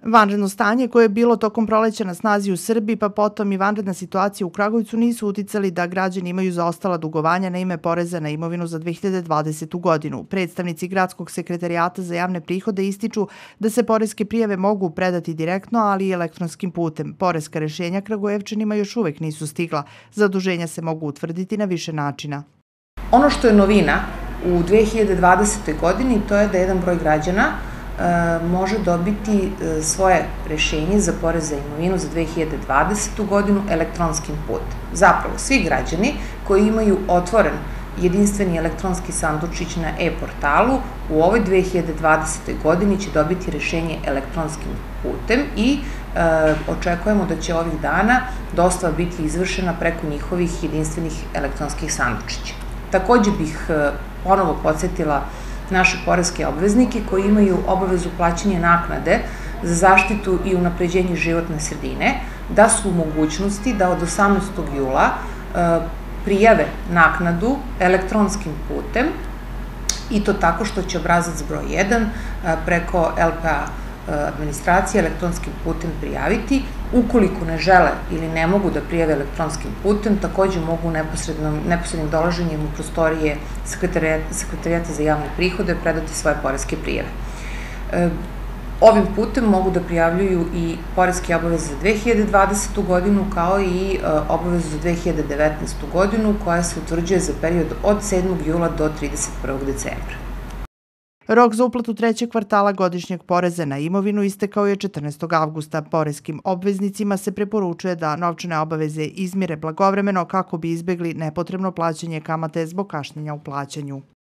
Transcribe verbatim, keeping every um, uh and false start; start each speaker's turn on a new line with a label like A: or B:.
A: Vanredno stanje koje je bilo tokom proleća na snazi u Srbiji, pa potom i vanredna situacija u Kragujevcu nisu uticali da građani imaju zaostala dugovanja na ime poreza na imovinu za dve hiljade dvadesetu godinu. Predstavnici Gradskog sekretarijata za javne prihode ističu da se poreske prijave mogu predati direktno, ali i elektronskim putem. Poreska rešenja Kragujevčanima još uvek nisu stigla. Zaduženja se mogu utvrditi na više načina.
B: Ono što je novina u dve hiljade dvadesetoj godini to je da jedan broj građana može dobiti svoje rešenje za porez za imovinu za dve hiljade dvadesetu godinu elektronskim putem. Zapravo, svi građani koji imaju otvoren jedinstveni elektronski sandučić na e-portalu u ovoj dve hiljade dvadesetoj godini će dobiti rešenje elektronskim putem i očekujemo da će ovih dana dostava biti izvršena preko njihovih jedinstvenih elektronskih sandučića. Takođe bih ponovo podsjetila naše poreske obveznike koji imaju obavezu plaćanja naknade za zaštitu i unapređenje životne sredine, da su u mogućnosti da od osamnaestog jula prijave naknadu elektronskim putem i to tako što će obrazac broj jedan preko el pe a administracije elektronskim putem prijaviti. Ukoliko ne žele ili ne mogu da prijave elektronskim putem, takođe mogu neposrednim dolaženjem u prostorije Sekretarijata za javne prihode predati svoje poreske prijave. Ovim putem mogu da prijavljuju i poreske obaveze za dve hiljade dvadesetu godinu kao i obavezu za dve hiljade devetnaestu godinu koja se utvrđuje za period od sedmog jula do trideset prvog decembra.
A: Rok za uplatu trećeg kvartala godišnjeg poreza na imovinu istekao je četrnaestog avgusta. Poreskim obveznicima se preporučuje da novčane obaveze izmire blagovremeno kako bi izbegli nepotrebno plaćanje kamate zbog kašnjenja u plaćanju.